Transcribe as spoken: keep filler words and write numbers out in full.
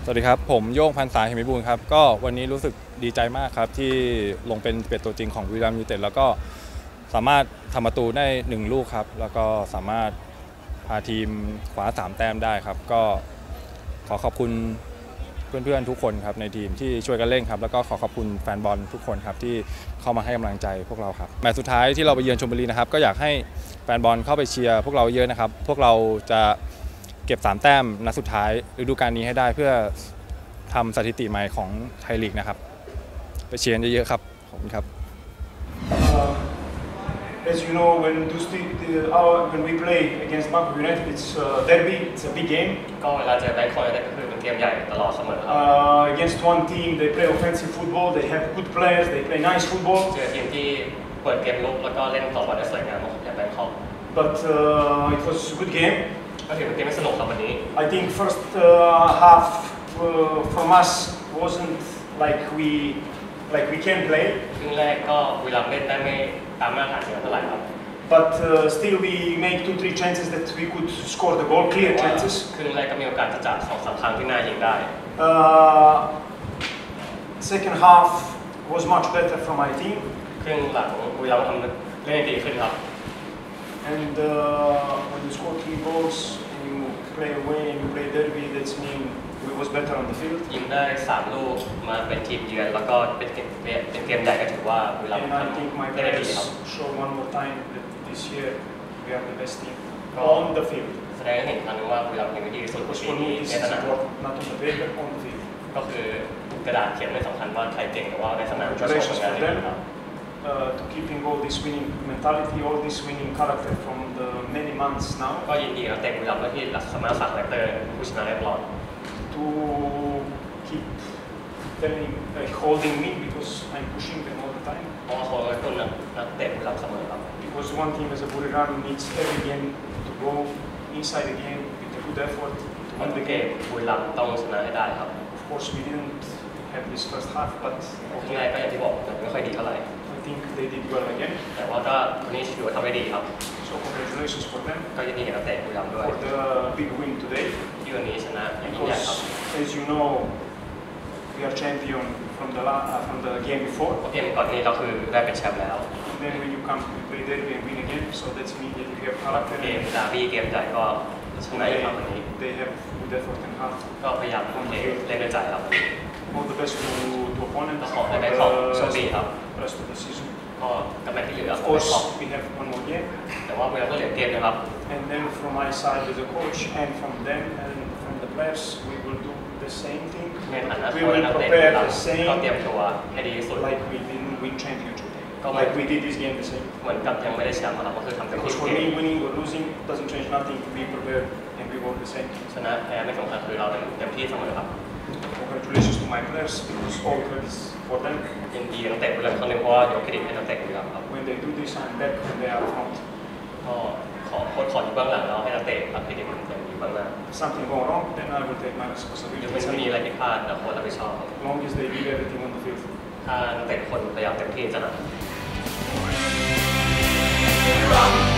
สวัสดีครับผมโย่งพันษา เหมวิบูลย์ครับก็วันนี้รู้สึกดีใจมากครับที่ลงเป็นเป็นตัวจริงของบุรีรัมย์ยูไนเต็ดแล้วก็สามารถทำประตูได้หนึ่งลูกครับแล้วก็สามารถพาทีมคว้าสามแต้มได้ครับก็ขอขอบคุณเพื่อนๆทุกคนครับในทีมที่ช่วยกันเล่นครับแล้วก็ขอขอบคุณแฟนบอลทุกคนครับที่เข้ามาให้กำลังใจพวกเราครับแมตช์สุดท้ายที่เราไปเยือนชลบุรีนะครับก็อยากให้แฟนบอลเข้าไปเชียร์พวกเราเยอะนะครับพวกเราจะเก็บสามแต้มนัดสุดท้ายฤดูกาลนี้ให้ได้เพื่อทำสถิติใหม่ของไทยลีกนะครับไปเชียร์เยอะๆครับขอบคุณครับ As you know, when our, when we play against Bangkok United, it's a derby, it's a big game. ก็เวลาเจอแบงคอกยูไนเต็ดก็คือเป็นเกมใหญ่ตลอดเสมอครับ Against one team, they play offensive football, they have good players, they play nice football. เจอทีมที่เปิดเกมลุกแล้วก็เล่นต่อบอลได้สวยงามอย่างแบงคอก But uh, it was a good game. ก็ถือเป็นเกมที่สนุกครับวันนี้ I think first uh, half uh, from us wasn't like we like we can play. ครึ่งแรกก็บุรีรัมย์เล่นได้ไม่ตามมาตรฐานเท่าไหร่ครับ But uh, still we make two three chances that we could score the goal, clear chances. ครึ่งแรกก็มีโอกาสจะจัดสองสามครั้งที่น่ายิงได้ Uh, second half was much better from my team. ครึ่งหลังบุรีรัมย์ทำเล่นดีขึ้นครับ And uh, when you score three goals and you play away and you play derby, that's mean we was better on the field. ยิงได้สามลูกมาเป็นทีมเยือนแล้วก็เป็นเกมเป็นเกมใหญ่ก็ถือว่าบุรีรัมย์ And I think my ทำได้ดี players ครับ show one more time that this year we are the best team on the field. แสดงให้เห็นครั้งนึงว่าบุรีรัมย์เป็นที่ดีที่สุดใน Because ปี for นี้ me this ใน is สนาม important, not on the paper, on the field. ก็คือกระดาษเขียนไม่สำคัญว่าใครเก่งแต่ว่าในสนามก็โชว์ผลงานได้ดีครับ Uh, to keeping all this winning mentality, all this winning character from the many months now. ก็ยินดีกับเตะบุรีรัมย์ที่สามารถสั่งแรคเตอร์ผู้ชนะได้ตลอด To keep telling, uh, holding me because I'm pushing them all the time. เพราะว่าเขาเป็นนักเตะบุรีรัมย์เสมอครับ Because one team as a Buriram needs every game to go inside the game with a good effort to มัน win เป็ the นเกม game. บุรีรัมย์ต้องชนะให้ได้ครับ Of course, we didn't have this first half, but ครึ่งแรกก็อย่างที่บอกไม่ค่อยดีเท่าไหร่ I think they did well again. แต่ว่าก็วันนี้ถือว่าทำได้ดีครับ So congratulations for them ก็ยินดีกับนักเตะบุรีรัมย์ด้วย for the big win today. ที่วันนี้ชนะอย่างยิ่งใหญ่ครับ Because as you know, we are champion from the la uh, from the game before. เพราะเกมก่อนนี้เราคือได้เป็นแชมป์แล้ว And then when you come to play derby and win again, so that's mean that you have character. เกมดาร์บี้เกมใหญ่ก็ชนะอีกครับวันนี้ They have good effort and heart. ก็พยายามทุ่มเทเล่นด้วยใจครับ All the best to to opponents ก็ขอ for ให้ the แบงคอกโชคดีครับ rest of the season. ก็กำแพงที่เหลือ Of ของแบง course, คอก we have one more game. แต่ว่าบุรีรัมย์ก็เหลือเกมนะครับ And then from my side as a coach and from them and from the players, we will do the same thing. ในฐานะ We โค้ช will นักเตะ prepare เรา the same ก็เตรียมตัวให้ดีที่สุด like we didn't win championship. Go Like on. we did this game the same. เหมือนกับยังไม่ได้แชมป์ครับก็คือทำเต็มที่ Because ทุก for เกม me, winning or losing doesn't change nothing. We prepare and we work the same. ชนะแพ้ไม่สำคัญคือเราเต็มที่เสมอครับ Congratulations to my players because all credits for them. ยินดีกับนักเตะบุรีรัมย์คนหนึ่งเพราะว่ายกเครดิตให้นักเตะบุรีรัมย์ครับ When they do this, I'm back when they are front. ก็ขอโค้ชขออยู่เบื้องหลังแล้วให้นักเตะรับเครดิตเต็มอยู่เบื้องหน้า If something go wrong, then I will take my ยก responsibility. เว้นไม่มีอะไรผิดพลาดแล้วโค้ชรับผิดชอบครับ As long as they give everything on the field. ถ้านักเตะทุกคนพยายามเต็มที่จะชนะ Run!